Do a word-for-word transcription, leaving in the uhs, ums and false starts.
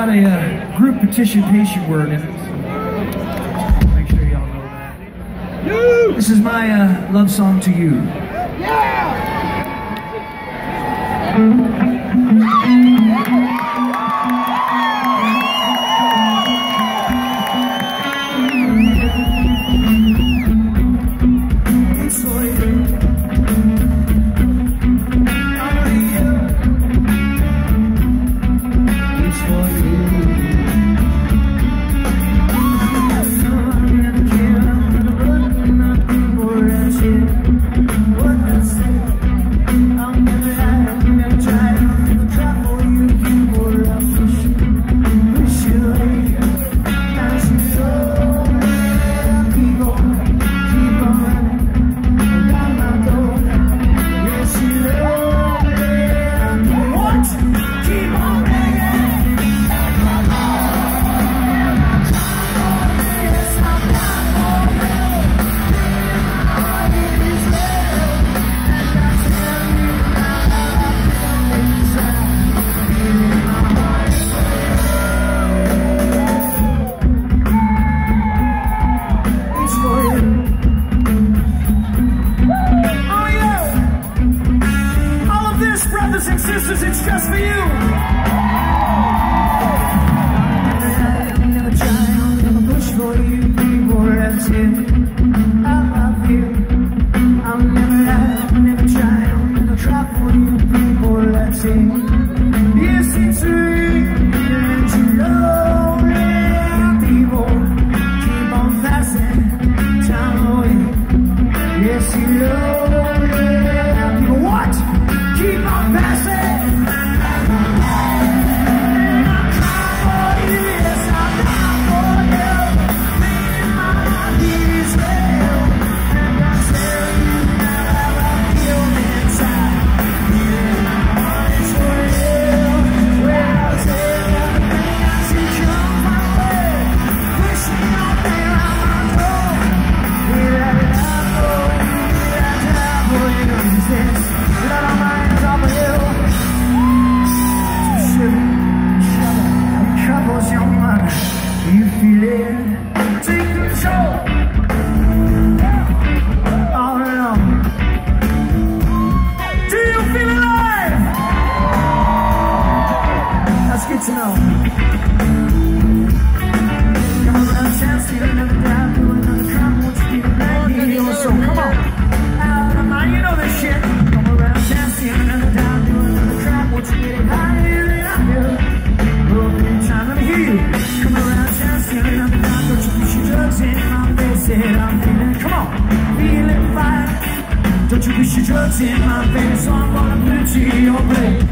got a uh, group participation word in it. Make sure y'all know that. This is my uh, love song to you. Yeah! Brothers and sisters, it's just for you. I'll never try, I'll never push for you, people, that's it. I love you. I'll never lie, I'll never try, I'll never try for you, people, that's it. Yes, it's real, and you know that people keep on passing time away. Yes, you know that people what? Keep on passing. And I'll cry for you, yes, I'll die for you. Maybe my heart is real. And I tell you now I feel inside. My heart is real. Well, I'll tell you everything I see come my way. Pushing out there on my door. Will I love for you? Will I die for you? Is this blood on my troubles your mind, you feel it, take control all along. Do you feel alive? That's good to know. Come around town, steal another dive, do another crime, won't you be the black hero? So come on, out of mind, you know this shit. Come around town, steal another dive, do another crime, won't you get it higher than I do? Time, let me hear you. Come around town, stealing up the down. Don't you push your drugs in my face? Said I'm feeling, come on, feeling fine. Don't you push your drugs in my face, so I'm gonna put it to your place.